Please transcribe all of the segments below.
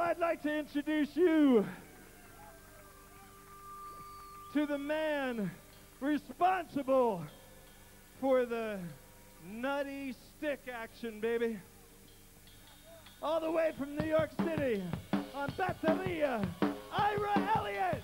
I'd like to introduce you to the man responsible for the nutty stick action, baby. All the way from New York City on bateria, Ira Elliott.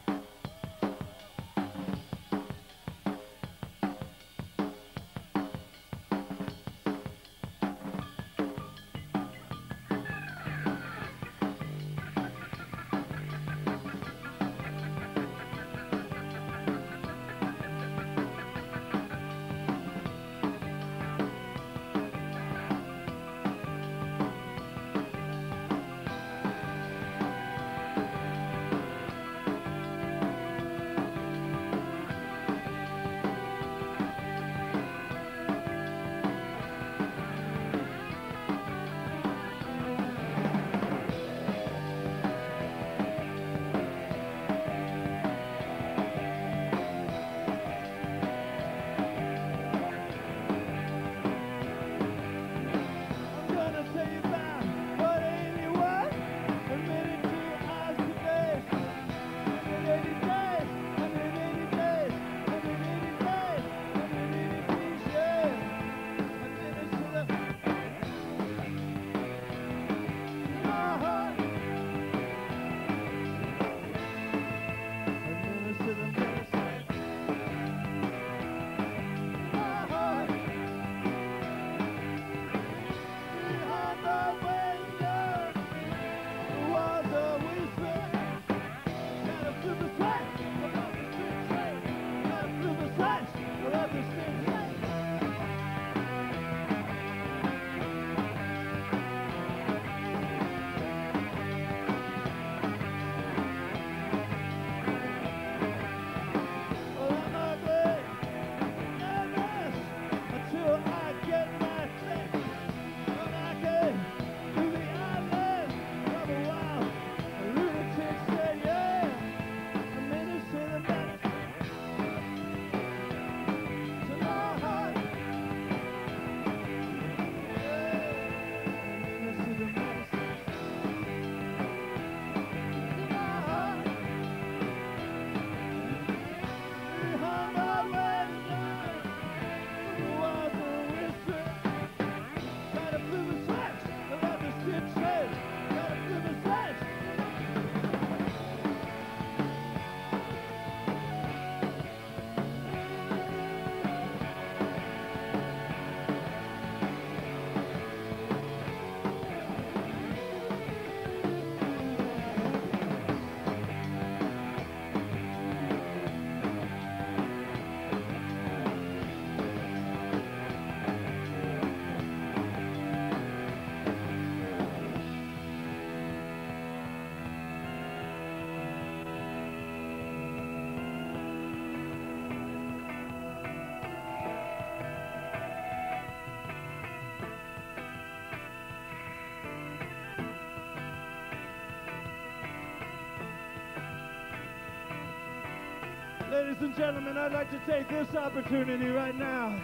Ladies and gentlemen, I'd like to take this opportunity right now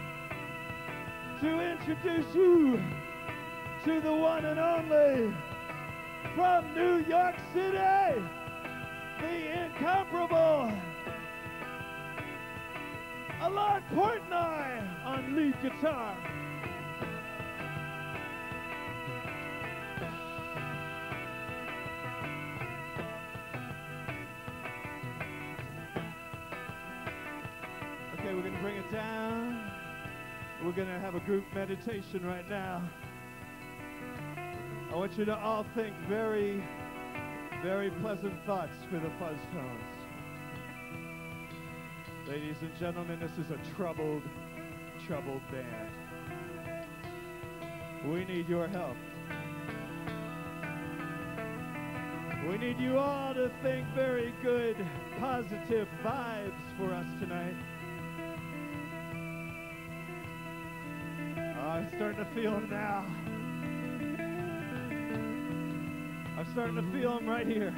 to introduce you to the one and only, from New York City, the incomparable Alon Portnoy on lead guitar. Okay, we're going to bring it down. We're going to have a group meditation right now. I want you to all think very, very pleasant thoughts for the fuzz tones. Ladies and gentlemen, this is a troubled, troubled band. We need your help. We need you all to think very good, positive vibes for us tonight. I'm starting to feel them now. I'm starting to feel them right here.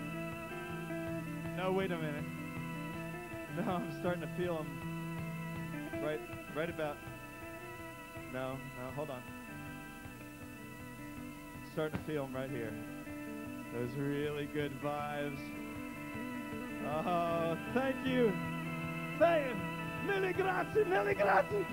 No, wait a minute. No, I'm starting to feel them right about. No, hold on. Starting to feel them right here. Those really good vibes. Oh, thank you. Thank you. Mille grazie, mille grazie.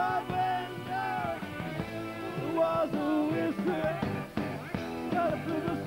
Was a whisper, got a